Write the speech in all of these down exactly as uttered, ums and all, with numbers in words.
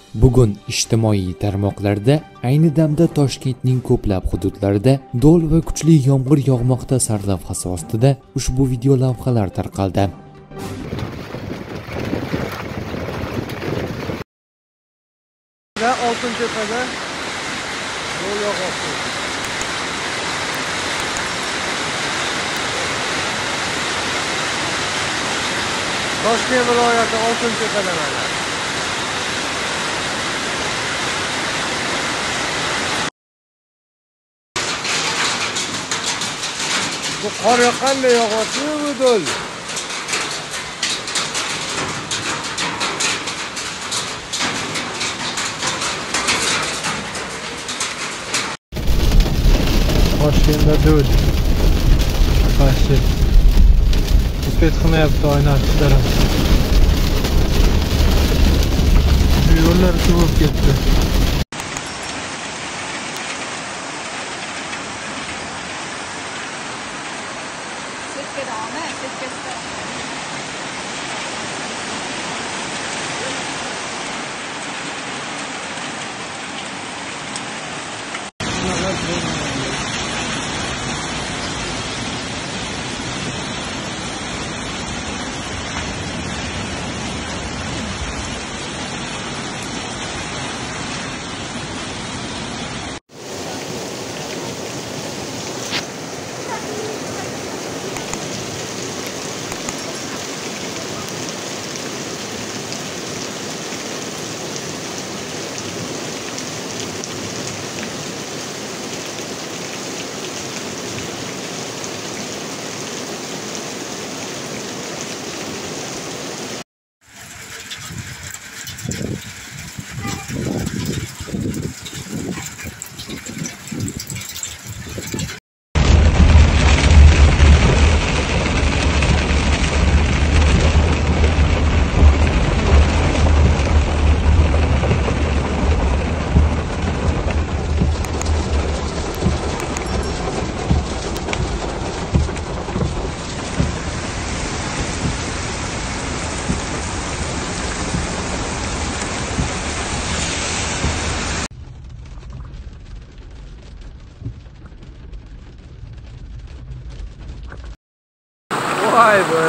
Bugun ijtimoiy tarmoqlarda ayni damda Toshkentning ko'plab hududlarida do'l va kuchli yomg'ir yog'moqda sarlavhasi ostida ushbu video lavhalar tarqaldi. Oltintepada do'l yog'moqda. Toshkent viloyati Oltintepada mana. Bu qor qanday yog'yapti bu do'l? Toshkentda do'l. Qarshi. Uspet qilmayapti oyna taraf. Yo'llar suvib ketdi. Vay be.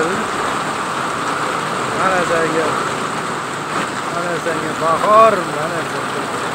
Mana senga. Mana senga bahor, mana senga.